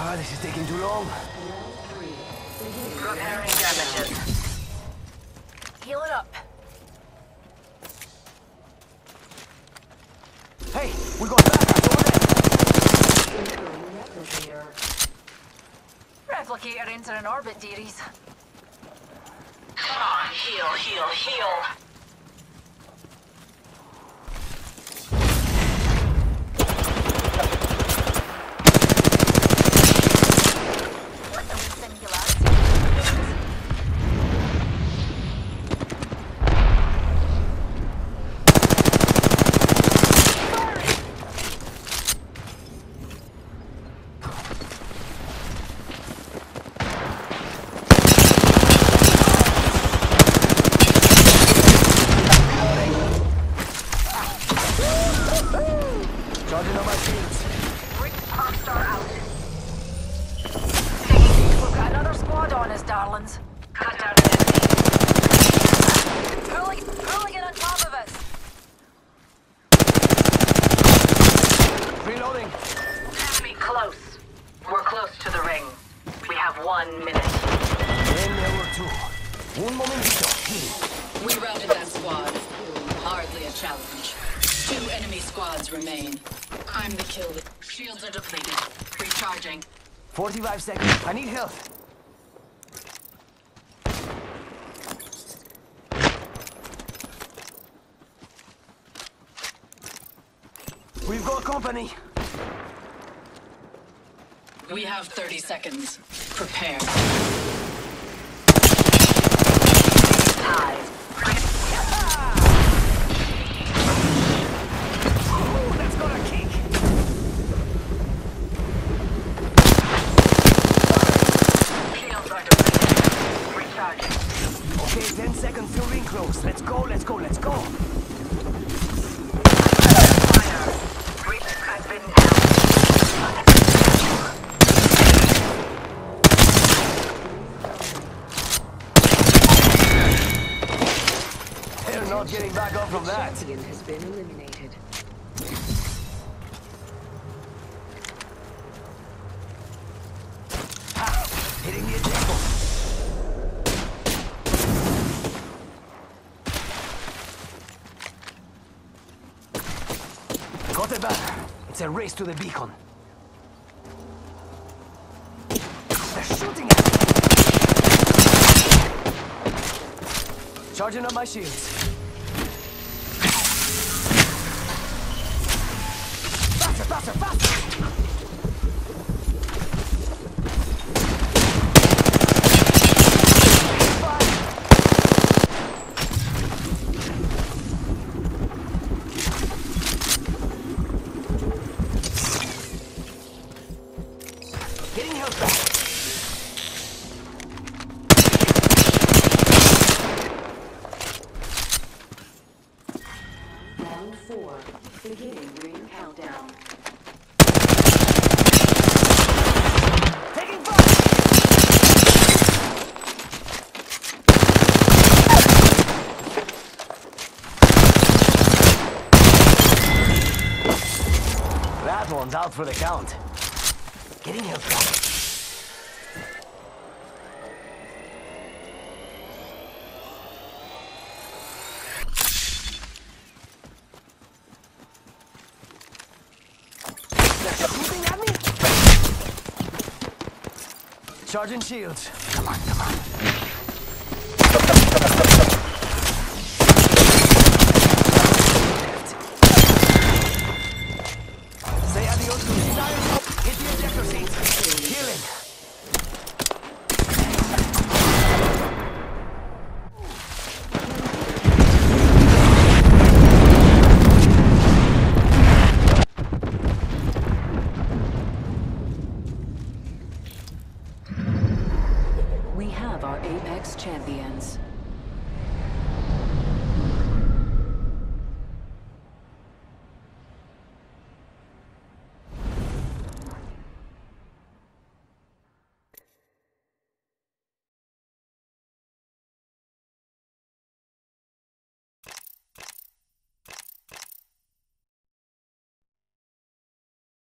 This is taking too long. Repairing damages. Heal it up. Hey, we got backup over there. Replicator entering orbit, dearies. Come on, heal, heal, heal. What the singularity? Charging on my shields. Bring Arkstar out. We've got another squad on us, darlings. Cut down an enemy. Hooligan on top of us. Reloading. Enemy close. We're close to the ring. We have 1 minute. And there were two. Un momentito. We routed that squad. Hardly a challenge. 2 enemy squads remain. I'm the kill. Shields are depleted. Recharging. 45 seconds. I need help. We've got company. We have 30 seconds. Prepare. Ties. Ooh, that's got a kick. Shields are depleted. Recharging. Okay, 10 seconds till ring close. Let's go, let's go, let's go. Fire. Breach has been down. They're not getting back up from that. Champion has been eliminated. Ha! Hitting the ejector. Got it back. It's a race to the beacon. They're shooting at me. Charging up my shields. Faster, faster, faster! Getting health back. Round 4. Beginning ring countdown. Taking fire! That one's out for the count. Getting health back. They're shooting at me? Charging shields. Come on, come on. Say adios to the tires. Hit the ejector seat. Healing. We have our Apex champions.